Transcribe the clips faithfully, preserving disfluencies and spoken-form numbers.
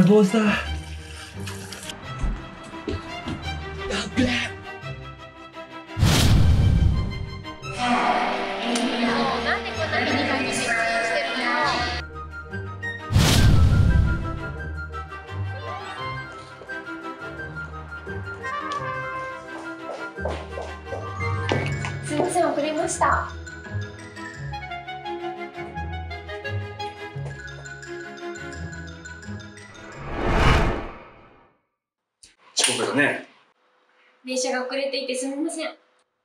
坊主だ。やっべえ。 なんでこんなに日本に失墜してるのよ。すいません、遅れました。 遅刻だね。 電車が遅れていてすみません。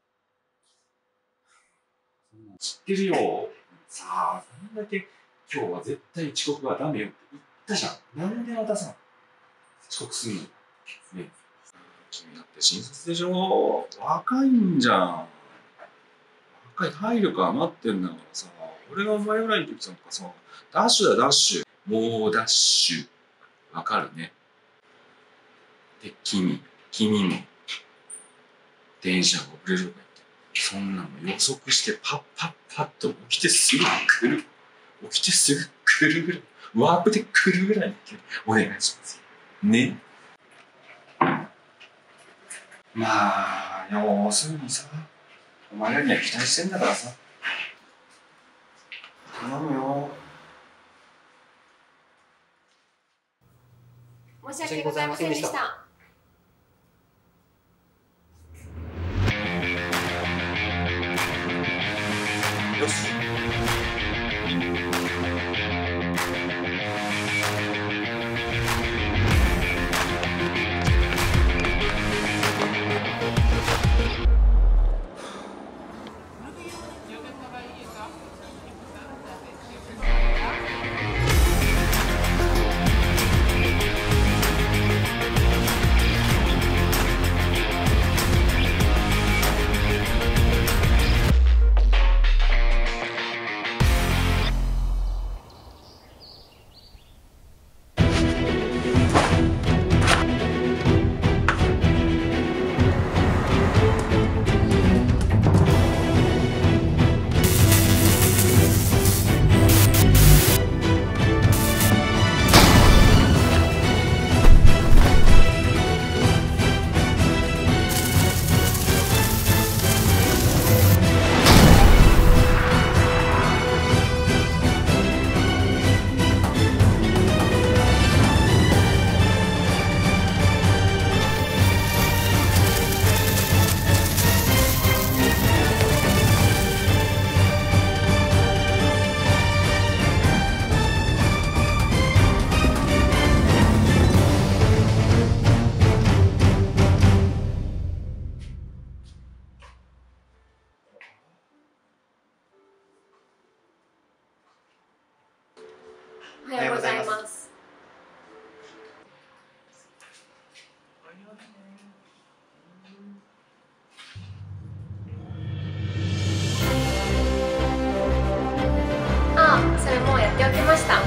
知ってるよ。さあ、そんだけ今日は絶対遅刻はダメよって言ったじゃん。なんで渡さん。遅刻すんの。ね。君だって新卒でしょ。若いんじゃん。若い体力余ってんだからさ。俺がお前ぐらいの時とかさ、ダッシュだダッシュ。もうダッシュ。わかるね。で、君、君も、電車が遅れるとか言って、そんなの予測してパッパッパッと起きてすぐ来る。起きてすぐ来るぐらい。ワープで来るぐらいお願いします。ね。まあ、要するにさ、お前らには期待してんだからさ。頼むよ。 申し訳ございませんでした。 よし。 おはようございます。あ、それもうやっておきました。